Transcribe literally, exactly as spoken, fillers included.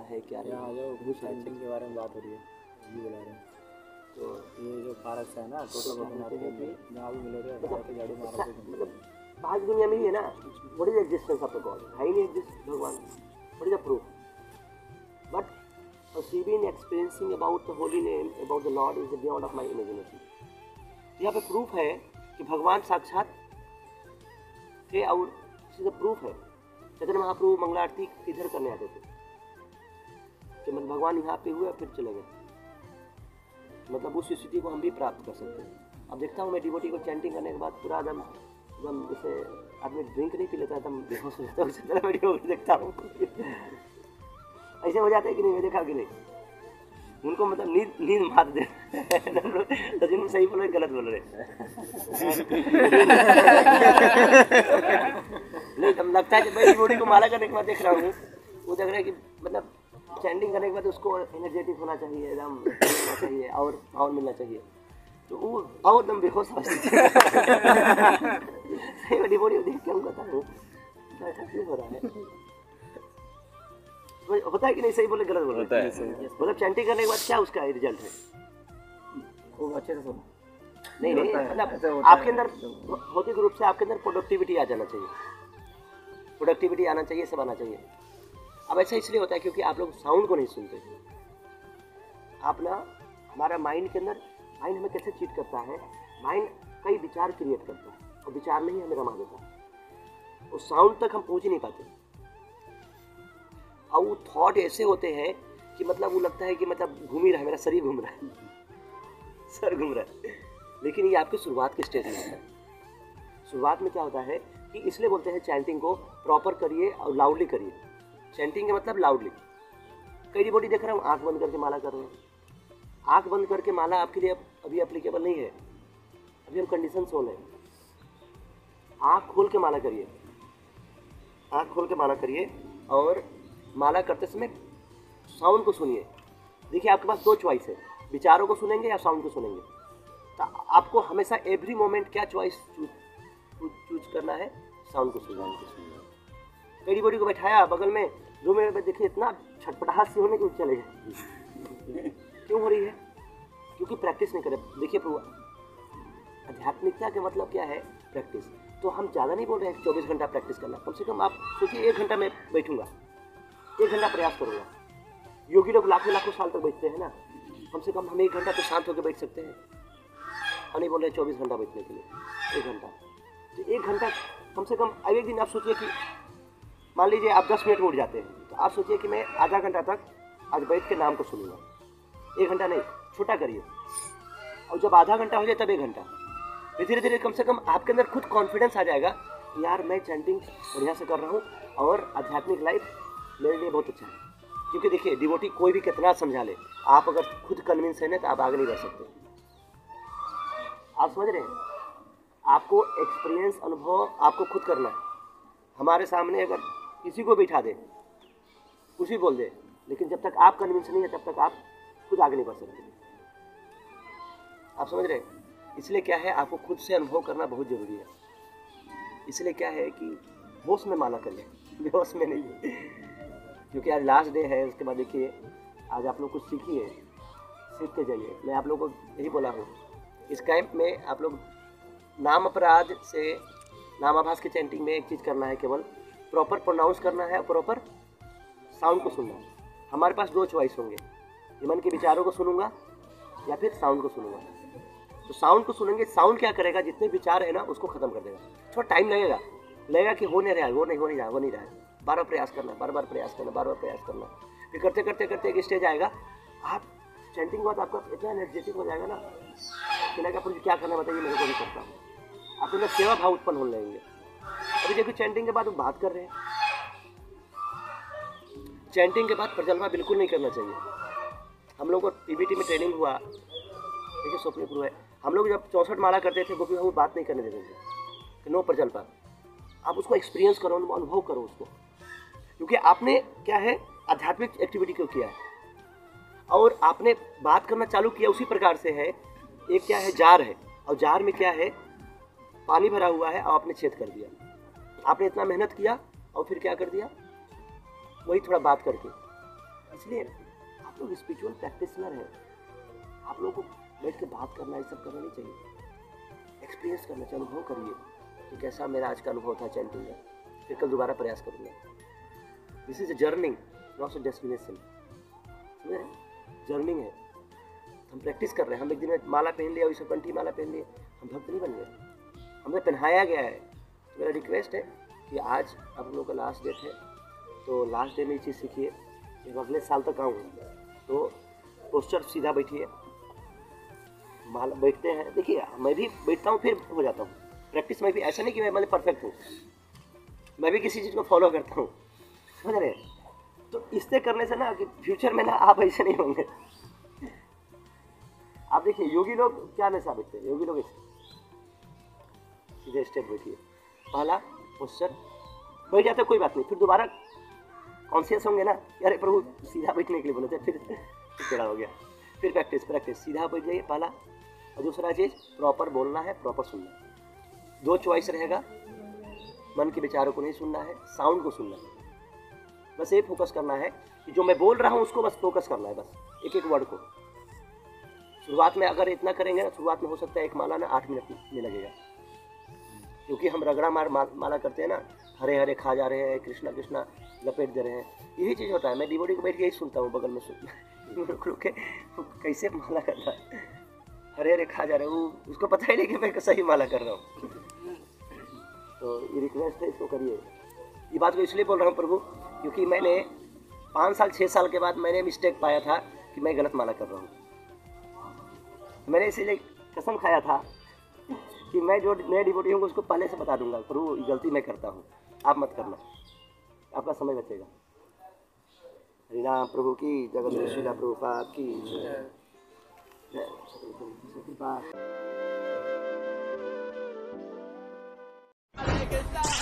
है क्या यहाँ आ जाओ, कुछ चैंटिंग के बारे में बात हो रही है, ये बुला रहे हैं। तो ये जो पारक है ना, टोटल बदनाथ के जहाँ भी मिले थे जाके झाड़ू मारा थे। मतलब बाहर दुनिया में ही है ना, what is existence of the god, है ही नहीं एग्जिस्ट भगवान, what is the proof? But perceiving, experiencing about the holy name, about the Lord is beyond of my imagination. यहाँ पे प्रूफ है कि भगवान साक्षात थे और इसका प्रूफ है। चैतन्य महाप्रभु मंगला आरती इधर करने आते थे कि मतलब भगवान यहाँ पे हुए फिर चले गए, मतलब उस स्थिति को हम भी प्राप्त कर सकते हैं। अब देखता हूँ मैं डिवोटी को चैंटिंग करने के बाद पूरा एकदम एकदम जैसे आदमी ड्रिंक नहीं पी लेता एकदम बेहोश हो जाता है, उसी तरह मैं डिवोटी देखता हूँ ऐसे हो जाता है कि नहीं, मैं देखा कि नहीं उनको मतलब नींद नींद मार दे तो जिनको सही बोल रहे गलत बोल रहे नहीं, तब लगता है कि भाई बॉडी को माला करने के बाद देख रहा हूँ वो देख रहा है कि मतलब चैंटिंग करने के बाद उसको एनर्जेटिक होना चाहिए, एकदम होना चाहिए और और मिलना चाहिए, तो वो और एकदम बेहोश हो सही बॉडी देख के हम कहता हूँ ऐसा क्यों हो रहा है, होता है कि नहीं, सही बोले गलत बोल रहे हैं। मतलब चैंटिंग करने के बाद क्या उसका रिजल्ट है, वो अच्छे से सुनो। नहीं नहीं मतलब आपके अंदर भौतिक रूप से आपके अंदर प्रोडक्टिविटी आ जाना चाहिए, प्रोडक्टिविटी आना चाहिए, सब आना चाहिए। अब ऐसा इसलिए होता है क्योंकि आप लोग साउंड को नहीं सुनते। आप ना हमारा माइंड के अंदर, माइंड हमें कैसे चीट करता है, माइंड कई विचार क्रिएट करता है और विचार में ही हमें रमा देता है, उस साउंड तक हम पहुँच ही नहीं पाते। और वो थॉट ऐसे होते हैं कि मतलब वो लगता है कि मतलब घूम ही रहा है, मेरा शरीर घूम रहा है, सर घूम रहा है, लेकिन ये आपकी शुरुआत के स्टेज में होता है। शुरुआत में क्या होता है कि इसलिए बोलते हैं चैंटिंग को प्रॉपर करिए और लाउडली करिए। चैंटिंग का मतलब लाउडली। कई डिवोटी देख रहा हूँ आंख बंद करके माला कर रहे हैं। आंख बंद करके माला आपके लिए अभी एप्लीकेबल नहीं है, अभी हम कंडीशन सोल है। आंख खोल के माला करिए, आंख खोल के माला करिए और माला करते समय साउंड को सुनिए। देखिए आपके पास दो चॉइस है, विचारों को सुनेंगे या साउंड को सुनेंगे। तो आपको हमेशा एवरी मोमेंट क्या चॉइस चूज चूज करना है, साउंड को सुनना है। कई बॉडी को बैठाया बगल में रूम में, देखिए इतना छटपटाहट से होने की चले गए क्यों हो रही है, क्योंकि प्रैक्टिस नहीं करे। देखिए प्रभु आध्यात्मिकता का मतलब क्या है, प्रैक्टिस। तो हम ज़्यादा नहीं बोल रहे हैं चौबीस घंटा प्रैक्टिस करना, कम से कम आप सोचिए एक घंटा में बैठूंगा, एक घंटा प्रयास करूँगा। योगी लोग लाखों लाखों साल तक बैठते हैं ना, कम से कम हम एक घंटा तो शांत होकर बैठ सकते हैं। हम नहीं बोल रहे चौबीस घंटा बैठने के लिए, एक घंटा। तो एक घंटा कम से कम। अब एक दिन आप सोचिए कि मान लीजिए आप दस मिनट में उठ जाते हैं, तो आप सोचिए कि मैं आधा घंटा तक आज बैठ के नाम को सुनूंगा। एक घंटा नहीं, छोटा करिए, और जब आधा घंटा हो जाए तब एक घंटा। फिर धीरे धीरे कम से कम आपके अंदर खुद कॉन्फिडेंस आ जाएगा कि यार मैं चैंटिंग बढ़िया से कर रहा हूँ और आध्यात्मिक लाइफ मेरे लिए बहुत अच्छा है। क्योंकि देखिए डिवोटी कोई भी कितना समझा ले, आप अगर खुद कन्विंस है ना तो आप आगे नहीं बढ़ सकते। आप समझ रहे हैं, आपको एक्सपीरियंस, अनुभव आपको खुद करना है। हमारे सामने अगर किसी को बिठा दे, कुछ भी बोल दे, लेकिन जब तक आप कन्विंस नहीं है तब तक आप खुद आगे नहीं बढ़ सकते। आप समझ रहे हैं, इसलिए क्या है आपको खुद से अनुभव करना बहुत जरूरी है। इसलिए क्या है कि होश में माला कर ले, बेहोश में नहीं। क्योंकि आज लास्ट डे है, उसके बाद देखिए आज आप लोग कुछ सीखिए, सीख के जाइए। मैं आप लोगों को यही बोला हूँ, इस कैंप में आप लोग नाम अपराध से नामाभास की चैंटिंग में एक चीज़ करना है, केवल प्रॉपर प्रोनाउंस करना है, प्रॉपर साउंड को सुनना है। हमारे पास दो चॉइस होंगे, मन के विचारों को सुनूंगा या फिर साउंड को सुनूंगा। तो साउंड को सुनेंगे, साउंड क्या करेगा, जितने विचार है ना उसको खत्म कर देगा। थोड़ा टाइम लगेगा, लगेगा कि हो नहीं रहा है, वो नहीं हो नहीं रहा, हो नहीं रहा है। बार बार प्रयास करना, बार बार प्रयास करना, बार बार प्रयास करना। फिर करते करते करते एक स्टेज आएगा, आप चैंटिंग के बाद आपका इतना एनर्जेटिक हो जाएगा ना कि लगा मुझे क्या करना बताइए, मेरे को भी करता हूँ। आप अंदर सेवा भाव उत्पन्न होने लगेंगे। अभी देखो चैंटिंग के बाद वो बात कर रहे हैं, चैंटिंग के बाद प्रजल्पा बिल्कुल नहीं करना चाहिए। हम लोग को पीबीटी में ट्रेनिंग हुआ, देखिए स्वप्न गुरु है, हम लोग जब चौसठ माला करते थे गोपी बाबू बात नहीं करने देते थे कि नो प्रजल्पा। आप उसको एक्सपीरियंस करो, अनुभव करो उसको, क्योंकि आपने क्या है आध्यात्मिक एक्टिविटी को किया है और आपने बात करना चालू किया उसी प्रकार से है। एक क्या है जार है, और जार में क्या है पानी भरा हुआ है और आपने छेद कर दिया। आपने इतना मेहनत किया और फिर क्या कर दिया, वही थोड़ा बात करके। इसलिए आप लोग स्पिरिचुअल प्रैक्टिशनर हैं, आप लोगों को बैठ के बात करना, ये सब करना नहीं चाहिए। एक्सपीरियंस करना चाहिए, अनुभव करिए कि कैसा मेरा आज का अनुभव था चैंटिंग का, फिर कल दोबारा प्रयास करूँगा। This is a journey, not a destination. समझ रहे हैं, जर्निंग है। हम प्रैक्टिस कर रहे हैं, हम एक दिन में माला पहन लिया, वैसे कंठी माला पहन लिए, हम भक्त नहीं बन गए, हमें पहनाया गया है। तो मेरा रिक्वेस्ट है कि आज आप लोगों का लास्ट डेट है, तो लास्ट डे में ये चीज़ सीखिए। जब अगले साल तक आऊँ तो पोस्टर सीधा बैठिए, माला बैठते हैं। देखिए मैं भी बैठता हूँ फिर हो जाता हूँ प्रैक्टिस में भी, ऐसा नहीं कि मैं मतलब परफेक्ट हूँ, मैं भी किसी चीज़ को फॉलो करता हूँ। समझ रहे हैं? तो इससे करने से ना कि फ्यूचर में ना आप ऐसे नहीं होंगे। आप देखिए योगी लोग क्या नशा बैठते हैं, योगी लोग ऐसे सीधे स्टेप बैठिए, पहला पोस्चर बैठ जाते, कोई बात नहीं, फिर दोबारा कॉन्शियस होंगे ना, यार प्रभु सीधा बैठने के लिए बोले थे, फिर टेढ़ा हो गया, फिर प्रैक्टिस प्रैक्टिस सीधा बैठ जाइए पहला। और दूसरा चीज़ प्रॉपर बोलना है, प्रॉपर सुनना है। दो चॉइस रहेगा, मन के विचारों को नहीं सुनना है, साउंड को सुनना है। बस ये फोकस करना है कि जो मैं बोल रहा हूँ उसको बस फोकस करना है, बस एक एक वर्ड को। शुरुआत में अगर इतना करेंगे ना, शुरुआत में हो सकता है एक माला ना आठ मिनट में लगेगा, क्योंकि हम रगड़ा मार माला करते हैं ना, हरे हरे खा जा रहे हैं, कृष्णा कृष्णा लपेट दे रहे हैं, यही चीज़ होता है। मैं डिवोटी को बैठ के यही सुनता हूँ, बगल में सुन के कैसे माला कर रहा है, हरे हरे खा जा रहे हैं, वो उसको पता ही नहीं कि मैं सही माला कर रहा हूँ। तो ये रिक्वेस्ट है, इसको करिए। ये बात को इसलिए बोल रहा हूँ प्रभु, क्योंकि मैंने पाँच साल छः साल के बाद मैंने मिस्टेक पाया था कि मैं गलत माला कर रहा हूँ। मैंने इसीलिए कसम खाया था कि मैं जो नए डिवोटी हूँ उसको पहले से बता दूंगा, प्रभु ये गलती मैं करता हूँ, आप मत करना, आपका समय बचेगा। हरिनाम प्रभु की, जगत श्रीला प्रभुपाद की जय।